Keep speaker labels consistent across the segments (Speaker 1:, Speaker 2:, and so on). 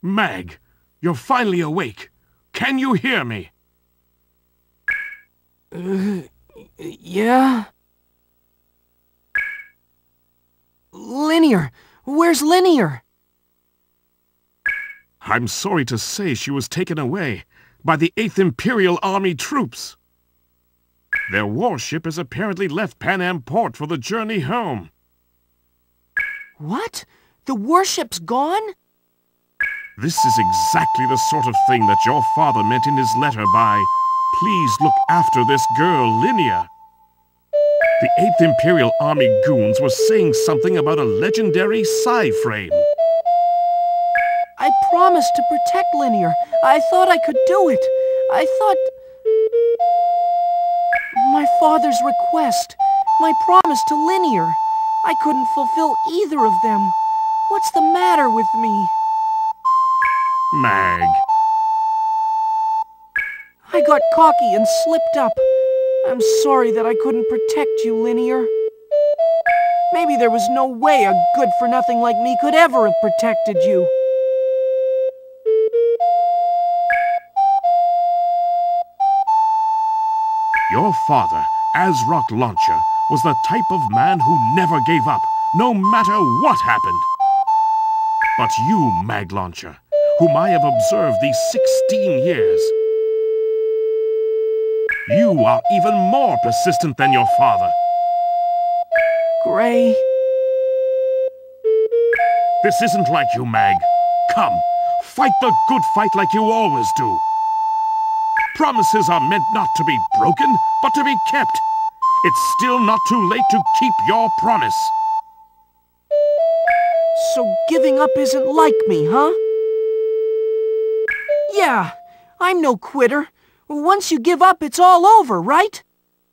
Speaker 1: Mag, you're finally awake. Can you hear me?
Speaker 2: Yeah? Linear! Where's Linear?
Speaker 1: I'm sorry to say she was taken away by the 8th Imperial Army troops. Their warship has apparently left Panam Port for the journey home.
Speaker 2: What? The warship's gone?
Speaker 1: This is exactly the sort of thing that your father meant in his letter by, "Please look after this girl, Linear." The 8th Imperial Army goons were saying something about a legendary Psy-frame.
Speaker 2: I promised to protect Linear. I thought I could do it. I thought... My father's request, my promise to Linear. I couldn't fulfill either of them. What's the matter with me?
Speaker 1: Mag.
Speaker 2: I got cocky and slipped up. I'm sorry that I couldn't protect you, Linear. Maybe there was no way a good-for-nothing like me could ever have protected you.
Speaker 1: Your father, Azrock Launcher, was the type of man who never gave up, no matter what happened. But you, Mag Launcher, whom I have observed these 16 years, you are even more persistent than your father.
Speaker 2: Gray.
Speaker 1: This isn't like you, Mag. Come, fight the good fight like you always do. Promises are meant not to be broken, but to be kept. It's still not too late to keep your promise.
Speaker 2: So giving up isn't like me, huh? Yeah, I'm no quitter. Once you give up, it's all over, right?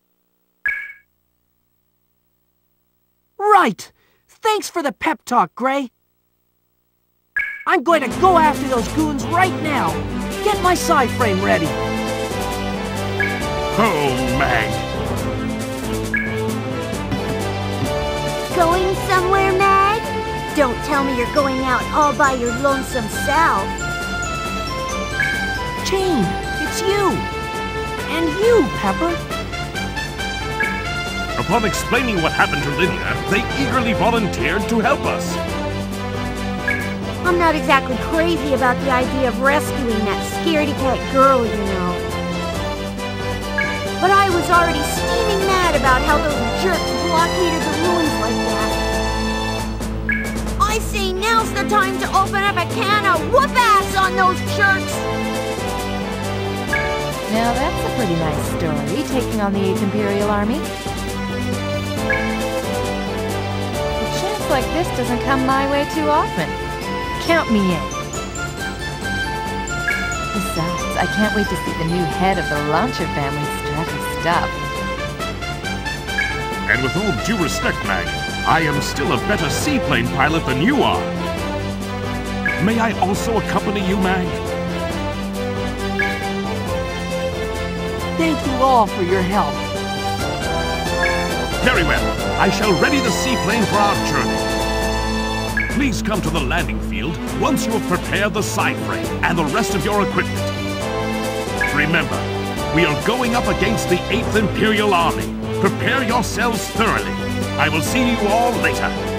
Speaker 2: Right! Thanks for the pep talk, Gray. I'm going to go after those goons right now. Get my Psy-frame ready.
Speaker 1: Oh, Mag.
Speaker 3: Going somewhere, Mag? Don't tell me you're going out all by your lonesome self.
Speaker 2: Jane, it's you. And you, Pepper.
Speaker 1: Upon explaining what happened to Linear, they eagerly volunteered to help us.
Speaker 3: I'm not exactly crazy about the idea of rescuing that scaredy-cat girl, you know. But I was already steaming mad about how those jerks blockaded the ruins like that. I say now's the time to open up a can of whoop-ass on those jerks!
Speaker 4: Now that's a pretty nice story, taking on the 8th Imperial Army. A chance like this doesn't come my way too often. Count me in. Besides, I can't wait to see the new head of the Launcher family strut his stuff.
Speaker 1: And with all due respect, Mag, I am still a better seaplane pilot than you are. May I also accompany you, Mag?
Speaker 2: Thank you all for your help.
Speaker 1: Very well. I shall ready the seaplane for our journey. Please come to the landing field once you have prepared the Psy-frame and the rest of your equipment. Remember, we are going up against the 8th Imperial Army. Prepare yourselves thoroughly. I will see you all later.